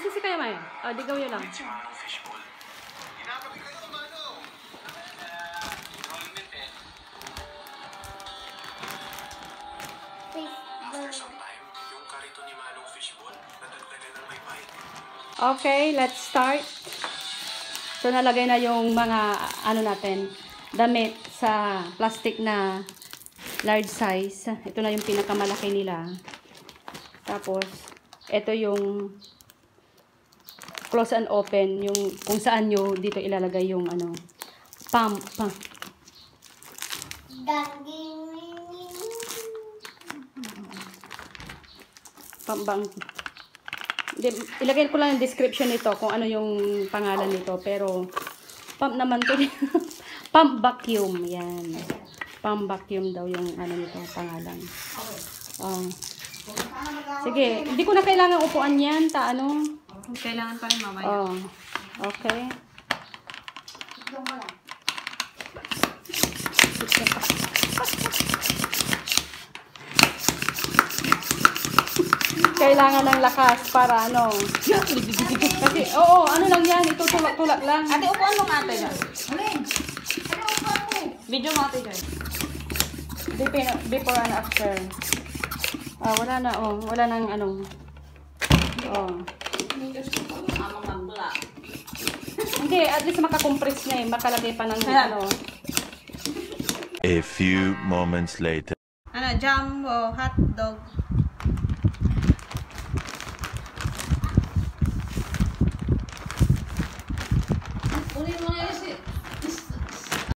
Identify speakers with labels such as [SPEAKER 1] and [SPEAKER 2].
[SPEAKER 1] si Kaya Maya. Oh, digaw yun lang. Okay, let's start. So, nalagay na yung mga, ano natin, damit sa plastic na large size. Ito na yung pinakamalaki nila. Tapos, ito yung close and open, yung kung saan nyo dito ilalagay yung, ano, pump. Pambang. Ilagay ko lang yung description nito kung ano yung pangalan nito, pero pump naman to. Pump vacuum, yan. Pump vacuum daw yung ano nito, pangalan. Sige, hindi ko na kailangan upuan yan, ano.
[SPEAKER 2] Kailangan pa rin mamaya.
[SPEAKER 1] Okay. Kailangan ng lakas para ano. Kasi, oo, ano lang yan. Ito tulak-tulak lang.
[SPEAKER 2] Ate, upuan mo ate dyan. Upuan mo. Video mo ate dyan.
[SPEAKER 1] Before and after. Wala na, wala nang ano. Hindi, at least makakompress na makalagay pa ng ano.
[SPEAKER 3] A few moments later.
[SPEAKER 2] Ano, jumbo, hot dog.